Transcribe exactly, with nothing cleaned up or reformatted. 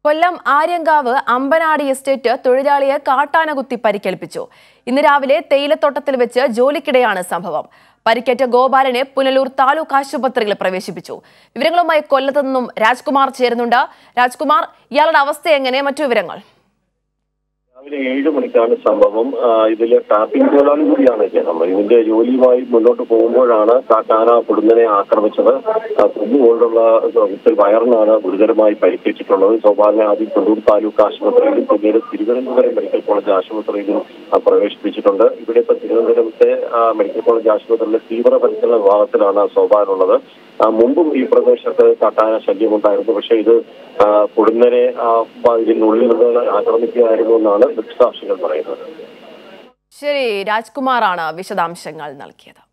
കൊല്ലം Aryankavu അമ്പനാടി estate തൊഴിലാളിയെ കാട്ടാന കുത്തി പരിക്കേൽപ്പിച്ചു. ഇന്ന് രാവിലെ തേയിലത്തോട്ടത്തിൽ വെച്ച് ജോലിക്കിടെയാണ് സംഭവം. പരിക്കേറ്റ ഗോപാലനെ പുനലൂർ താലൂക്ക് ആശുപത്രിയിൽ പ്രവേശിപ്പിച്ചു. വിവരങ്ങളുമായി കൊല്ലത്തു നിന്നും രാജ്കുമാർ ചേരുന്നുണ്ട്. രാജ്കുമാർ, ഇയാളുടെ അവസ്ഥ എങ്ങനെ? മറ്റു വിവരങ്ങൾ? രാവിലെ ഏഴ് മണിക്കാണ് സംഭവം. ഇതില് ടാപ്പിംഗ് തൊഴിലാളി കൂടിയാണ് ഇദ്ദേഹം. ഇതിന്റെ ജോലിയുമായി മുന്നോട്ട് പോകുമ്പോഴാണ് കാട്ടാന പൊടുന്നനെ ആക്രമിച്ചത്. കൊണ്ടുകൊണ്ടുള്ള വയറിനാണ് ഗുരുതരമായി പരിക്കേറ്റിട്ടുള്ളത്. ഗോപാലിനെ ആദ്യം കൊണ്ടൂർ താലൂക്ക് ആശുപത്രിയിലും പിന്നീട് തിരുവനന്തപുരം മെഡിക്കൽ കോളേജ് ആശുപത്രിയിലും പ്രവേശിപ്പിച്ചിട്ടുണ്ട്. ഇവിടെ ഇപ്പൊ തിരുവനന്തപുരത്തെ മെഡിക്കൽ കോളേജ് ആശുപത്രിയിലെ തീവ്രപരിചരണ വിഭാഗത്തിലാണ് ഗോപാലുള്ളത്. മുമ്പും ഈ പ്രദേശത്ത് കാട്ടാന ശല്യമുണ്ടായിരുന്നു. പക്ഷേ ഇത് പൊടുന്നനെ ഇതിനുള്ളിൽ നിന്ന് ആക്രമിക്കുകയായിരുന്നു എന്നാണ് ദൃക്സാക്ഷികൾ പറയുന്നത്. ശരി, രാജ്കുമാറാണ് വിശദാംശങ്ങൾ നൽകിയത്.